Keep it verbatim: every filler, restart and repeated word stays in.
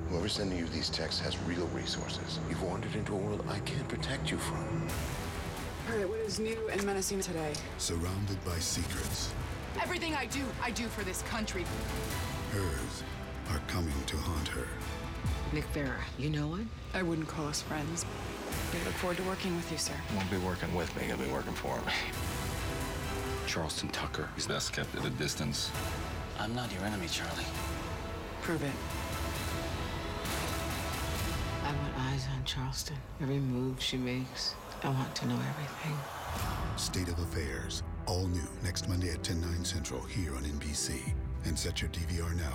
Whoever's sending you these texts has real resources. You've wandered into a world I can't protect you from. All right, what is new and menacing today? Surrounded by secrets. Everything I do, I do for this country. Hers are coming to haunt her. Nick Farah, you know him? I wouldn't call us friends. We look forward to working with you, sir. Won't be working with me, he'll be working for me. Charleston Tucker. He's best kept at a distance. I'm not your enemy, Charlie. Prove it. I want eyes on Charleston. Every move she makes, I want to know everything. State of Affairs. All new next Monday at ten, nine central here on N B C. And set your D V R now